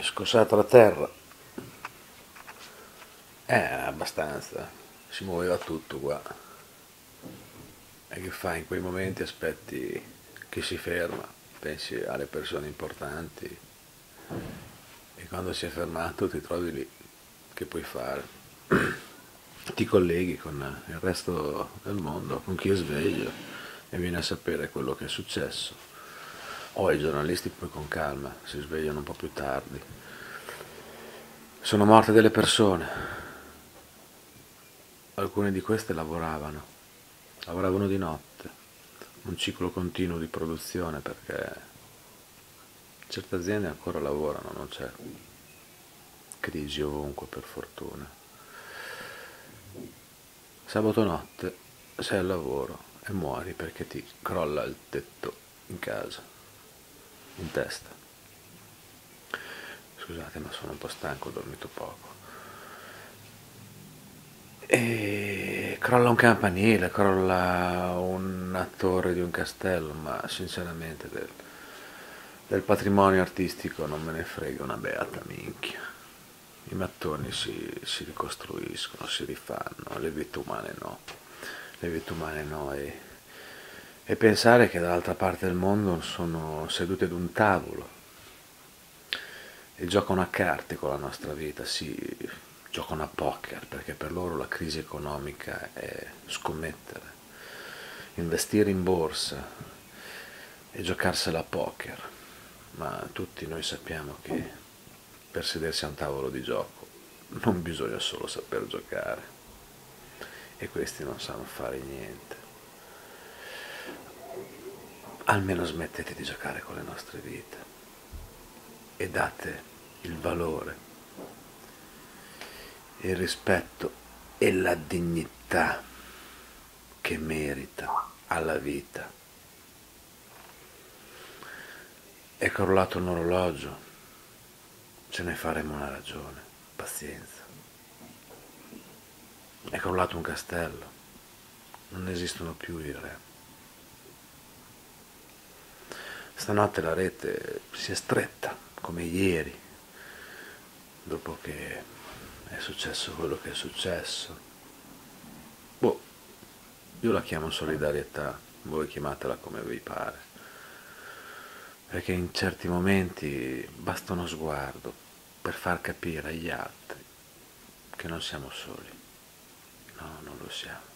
scossato la terra. Abbastanza. Si muoveva tutto qua. E che fai in quei momenti? Aspetti che si ferma, pensi alle persone importanti e quando si è fermato ti trovi lì. Che puoi fare? Ti colleghi con il resto del mondo, con chi è sveglio e vieni a sapere quello che è successo. O i giornalisti poi con calma si svegliano un po' più tardi. Sono morte delle persone. Alcune di queste lavoravano di notte, un ciclo continuo di produzione perché certe aziende ancora lavorano, non c'è crisi ovunque per fortuna. Sabato notte sei al lavoro e muori perché ti crolla il tetto in casa, in testa. Scusate, ma sono un po' stanco, ho dormito poco. E crolla un campanile, crolla una torre di un castello, ma sinceramente del patrimonio artistico non me ne frega una beata minchia. I mattoni si ricostruiscono, si rifanno, le vite umane no. Le vite umane no. E pensare che dall'altra parte del mondo sono sedute ad un tavolo e giocano a carte con la nostra vita, sì, giocano a poker, perché per loro la crisi economica è scommettere, investire in borsa e giocarsela a poker, ma tutti noi sappiamo che per sedersi a un tavolo di gioco non bisogna solo saper giocare e questi non sanno fare niente. Almeno smettete di giocare con le nostre vite e date il valore, il rispetto e la dignità che merita alla vita. È crollato un orologio, ce ne faremo una ragione, pazienza. È crollato un castello, non esistono più i re. Stanotte la rete si è stretta, come ieri, dopo che è successo quello che è successo. Boh, io la chiamo solidarietà, voi chiamatela come vi pare, perché in certi momenti basta uno sguardo per far capire agli altri che non siamo soli. No, non lo siamo.